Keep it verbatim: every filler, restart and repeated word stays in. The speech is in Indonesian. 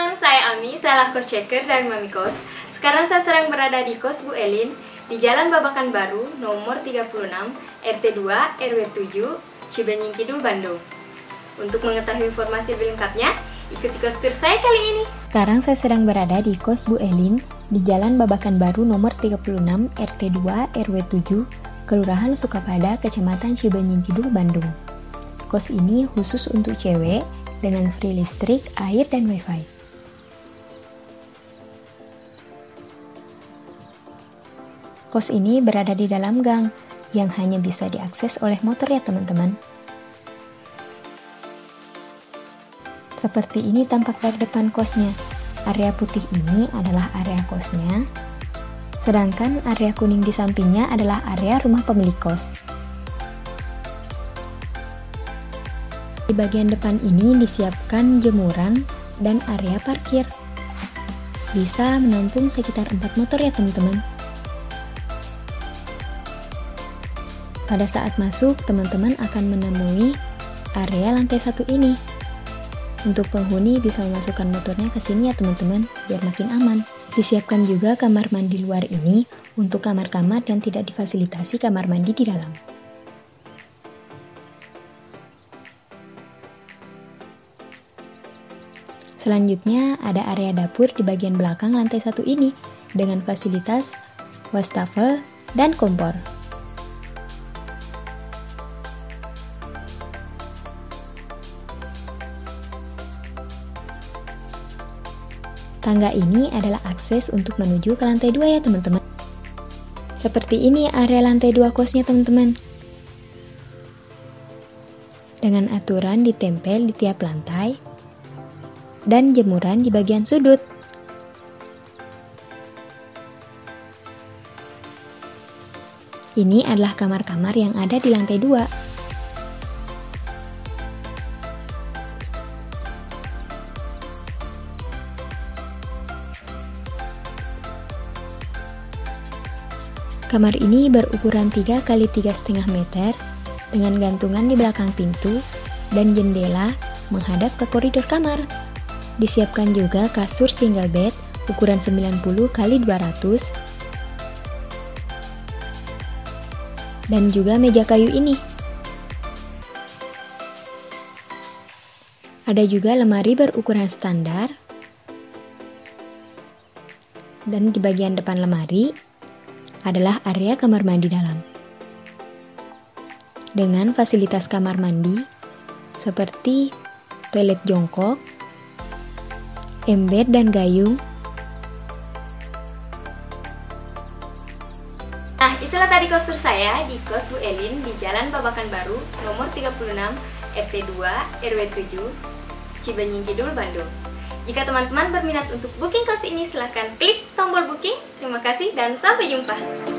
teman-teman, saya Ami, saya lah kos checker dari Mami Kos. Sekarang saya sedang berada di kos Bu Elin di Jalan Babakan Baru, nomor tiga puluh enam, R T dua, R W tujuh, Cibenying Kidul, Bandung. Untuk mengetahui informasi lebih lengkapnya, ikuti kos tour saya kali ini. Sekarang saya sedang berada di kos Bu Elin di Jalan Babakan Baru, nomor tiga puluh enam, R T dua, R W tujuh, Kelurahan Sukapada, Kecamatan Cibenying Kidul, Bandung. Kos ini khusus untuk cewek dengan free listrik, air, dan wifi. Kos ini berada di dalam gang yang hanya bisa diakses oleh motor ya teman-teman. Seperti ini tampak dari depan kosnya. Area putih ini adalah area kosnya, sedangkan area kuning di sampingnya adalah area rumah pemilik kos. Di bagian depan ini disiapkan jemuran dan area parkir. Bisa menampung sekitar empat motor ya teman-teman. Pada saat masuk, teman-teman akan menemui area lantai satu ini. Untuk penghuni bisa memasukkan motornya ke sini ya teman-teman, biar makin aman. Disiapkan juga kamar mandi luar ini untuk kamar-kamar yang tidak difasilitasi kamar mandi di dalam. Selanjutnya ada area dapur di bagian belakang lantai satu ini dengan fasilitas wastafel dan kompor. Tangga ini adalah akses untuk menuju ke lantai dua ya teman-teman. Seperti ini area lantai dua kosnya teman-teman. Dengan aturan ditempel di tiap lantai dan jemuran di bagian sudut. Ini adalah kamar-kamar yang ada di lantai dua. Kamar ini berukuran tiga kali tiga koma lima meter dengan gantungan di belakang pintu dan jendela menghadap ke koridor kamar. Disiapkan juga kasur single bed ukuran sembilan puluh kali dua ratus dan juga meja kayu ini. Ada juga lemari berukuran standar dan di bagian depan lemari adalah area kamar mandi dalam dengan fasilitas kamar mandi seperti toilet jongkok, ember dan gayung. Nah, itulah tadi kos tour saya di kos Bu Elin di Jalan Babakan Baru, nomor tiga puluh enam, R T dua, R W tujuh, Cibenying Kidul, Bandung. Jika teman-teman berminat untuk booking kos ini, silahkan klik tombol booking. Terima kasih dan sampai jumpa.